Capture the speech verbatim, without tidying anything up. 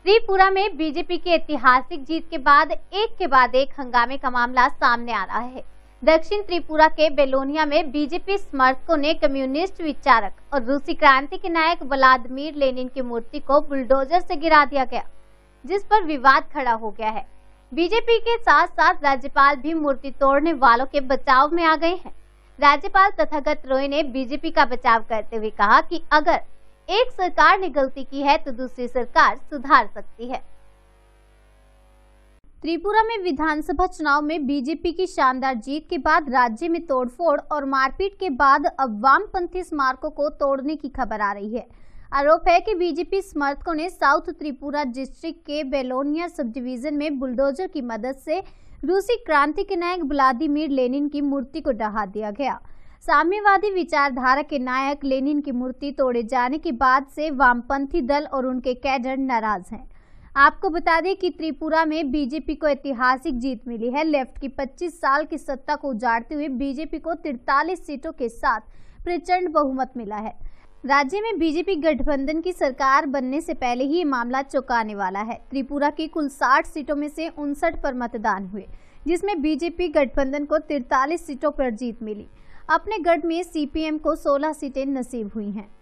त्रिपुरा में बीजेपी की ऐतिहासिक जीत के बाद एक के बाद एक हंगामे का मामला सामने आ रहा है। दक्षिण त्रिपुरा के बेलोनिया में बीजेपी समर्थकों ने कम्युनिस्ट विचारक और रूसी क्रांति के नायक व्लादिमीर लेनिन की मूर्ति को बुलडोजर से गिरा दिया गया, जिस पर विवाद खड़ा हो गया है। बीजेपी के साथ साथ राज्यपाल भी मूर्ति तोड़ने वालों के बचाव में आ गए हैं। राज्यपाल तथागत रॉय ने बीजेपी का बचाव करते हुए कहा कि अगर एक सरकार ने गलती की है तो दूसरी सरकार सुधार सकती है। त्रिपुरा में विधानसभा चुनाव में बीजेपी की शानदार जीत के बाद राज्य में तोड़फोड़ और मारपीट के बाद अब वामपंथी स्मारकों को तोड़ने की खबर आ रही है। आरोप है कि बीजेपी समर्थकों ने साउथ त्रिपुरा डिस्ट्रिक्ट के बेलोनिया सब डिवीजन में बुलडोजर की मदद से रूसी क्रांति के नायक व्लादिमीर लेनिन की मूर्ति को ढहा दिया गया। साम्यवादी विचारधारा के नायक लेनिन की मूर्ति तोड़े जाने के बाद से वामपंथी दल और उनके कैडर नाराज हैं। आपको बता दें कि त्रिपुरा में बीजेपी को ऐतिहासिक जीत मिली है। लेफ्ट की पच्चीस साल की सत्ता को उजाड़ते हुए बीजेपी को तिरतालीस सीटों के साथ प्रचंड बहुमत मिला है। राज्य में बीजेपी गठबंधन की सरकार बनने से पहले ही ये मामला चौंकाने वाला है। त्रिपुरा की कुल साठ सीटों में से उनसठ पर मतदान हुए, जिसमें बीजेपी गठबंधन को तिरतालीस सीटों पर जीत मिली। अपने गढ़ में सीपीएम को सोलह सीटें नसीब हुई हैं।